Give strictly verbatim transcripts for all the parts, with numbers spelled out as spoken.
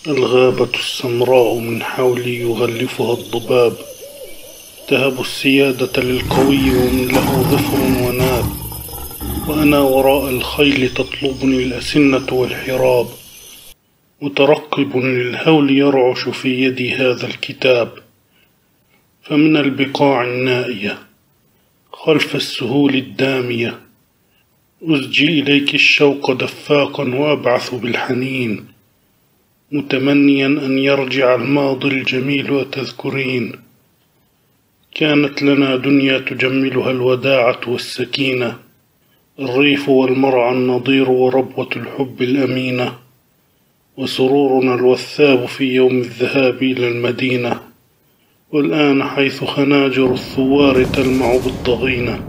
الغابة السمراء من حولي يغلفها الضباب، تهب السيادة للقوي ومن له ظفر وناب، وأنا وراء الخيل تطلبني الأسنة والحراب، مترقب للهول يرعش في يدي هذا الكتاب. فمن البقاع النائية خلف السهول الدامية أزجي إليك الشوق دفاقا وأبعث بالحنين، متمنيا أن يرجع الماضي الجميل وتذكرين. كانت لنا دنيا تجملها الوداعة والسكينة، الريف والمرعى النضير وربوة الحب الأمينة، وسرورنا الوثاب في يوم الذهاب إلى المدينة. والآن حيث خناجر الثوار تلمع بالضغينة،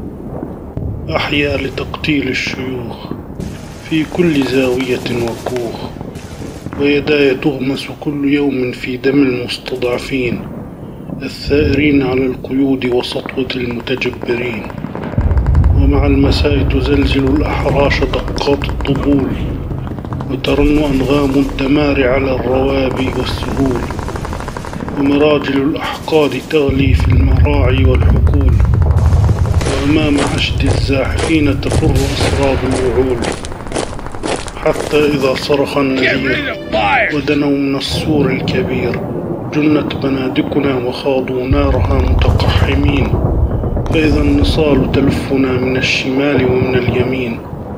أحيا لتقتيل الشيوخ في كل زاوية وكوخ، ويداي تغمس كل يوم في دم المستضعفين الثائرين على القيود وسطوة المتجبرين. ومع المساء تزلزل الأحراش دقات الطبول، وترن أنغام الدمار على الروابي والسهول، ومراجل الأحقاد تغلي في المراعي والحقول، وأمام عشد الزاحفين تفر أسراب الوعول. حتى إذا صرخ النذير ودنوا من السور الكبير، جنت بنادقنا وخاضوا نارها متقحمين، فإذا النصال تلفنا من الشمال ومن اليمين.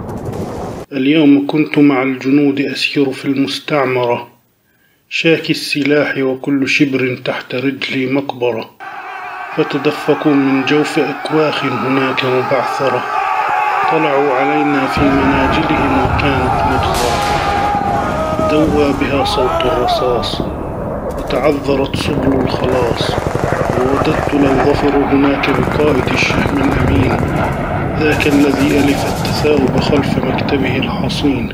اليوم كنت مع الجنود أسير في المستعمرة، شاكي السلاح وكل شبر تحت رجلي مقبرة، فتدفقوا من جوف أكواخ هناك مبعثرة، طلعوا علينا في مناجلهم وكانت مجزرة، دوى بها صوت الرصاص وتعذرت سبل الخلاص. ووددت لو ظفروا هناك بقائد الشهم الأمين، ذاك الذي ألف التثاؤب خلف مكتبه الحصين.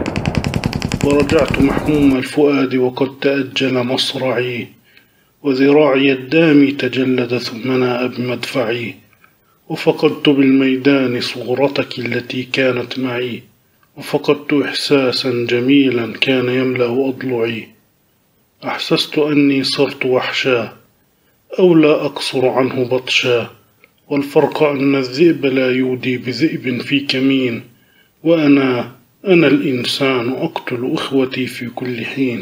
ورجعت محموم الفؤاد وقد تأجل مصرعي، وذراعي الدامي تجلد ثم ناء بمدفعي. وفقدت بالميدان صورتك التي كانت معي، وفقدت إحساسا جميلا كان يملأ أضلعي. أحسست أني صرت وحشا أو لا أقصر عنه بطشا، والفرق أن الذئب لا يودي بذئب في كمين، وأنا أنا الإنسان أقتل إخوتي في كل حين.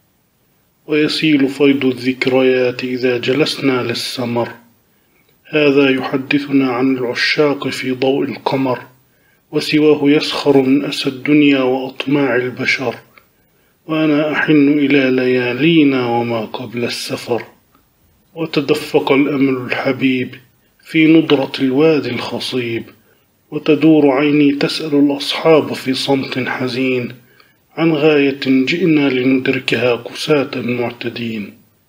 ويسيل فيض الذكريات إذا جلسنا للسمر، هذا يحدثنا عن العشاق في ضوء القمر، وسواه يسخر من أسى الدنيا وأطماع البشر. وأنا أحن إلى ليالينا وما قبل السفر، وتدفق الأمل الحبيب في نضرة الوادي الخصيب، وتدور عيني تسأل الأصحاب في صمت حزين عن غاية جئنا لندركها كساة معتدين.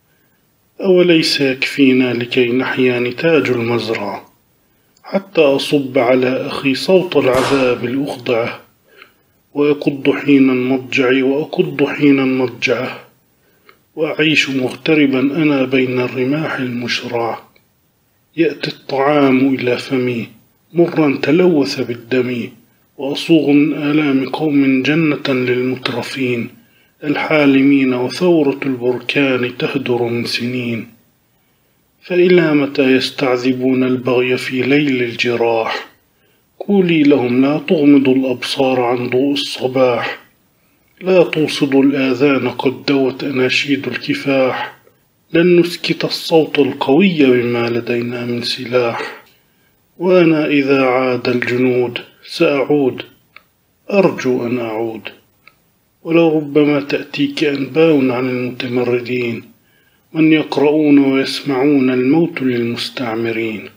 أوليس يكفينا لكي نحيا نتاج المزرعة، حتى أصب على أخي صوت العذاب الأخضعة، ويقض حين المضجع وأقض حين المضجعة، وأعيش مغتربا أنا بين الرماح المشرعة. يأتي الطعام إلى فمي مرا تلوث بالدم، وأصوغ من آلام قوم جنة للمترفين الحالمين، وثورة البركان تهدر من سنين. فإلى متى يستعذبون البغي في ليل الجراح؟ قولي لهم لا تغمضوا الأبصار عن ضوء الصباح، لا توصدوا الآذان قد دوت أناشيد الكفاح، لن نسكت الصوت القوي بما لدينا من سلاح. وأنا إذا عاد الجنود سأعود، أرجو أن أعود، ولربما تأتيك أنباء عن المتمردين من يقرؤون ويسمعون الموت للمستعمرين.